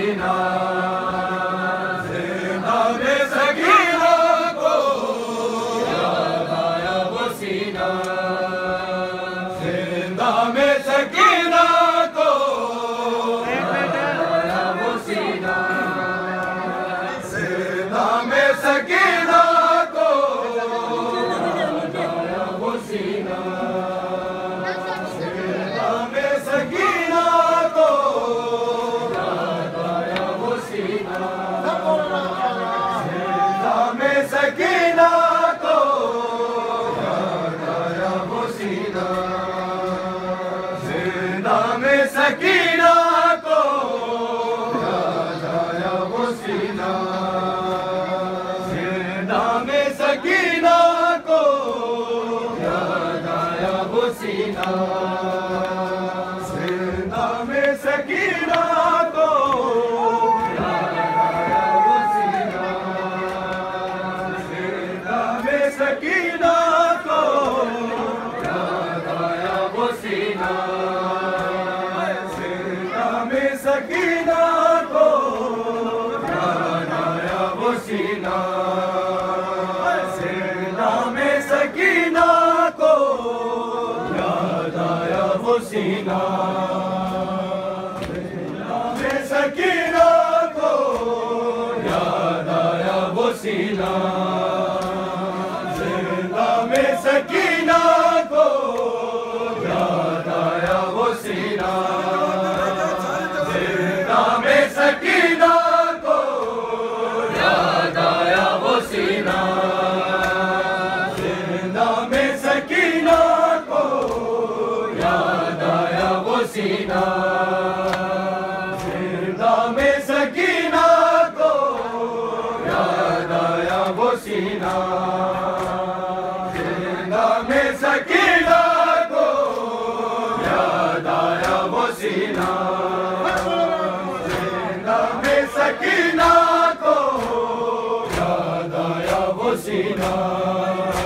सीना, जिंदा में सकीना को याद आया वो सीना, जिंदा में सकीना को याद आया वो सीना, जिंदा में सकीना को याद आया वो सीना, जिंदा में सकीना को याद आया वो सीना, जिंदा में सकीना को याद आया वो सीना, जिंदा में सकीना को याद आया वो सीना, जिंदा में सकीना को याद आया वो सीना, जिंदा में सकीना को याद आया वो सीना, जिंदा में सकीना को याद आया वो सीना, जिंदा में सकीना को याद आया वो सीना, जिंदा में सकीना को याद आया वो सीना, जिंदा में सकीना को याद आया वो सीना, जिंदा में सकीना को याद आया वो सीना, जिंदा में सकीना को याद आया वो सीना, जिंदा में सकीना को याद आया वो सीना, जिंदा में सकीना को याद आया वो सीना, जिंदा में सकीना को याद आया वो सीना, जिंदा में सकीना को याद आया वो सीना।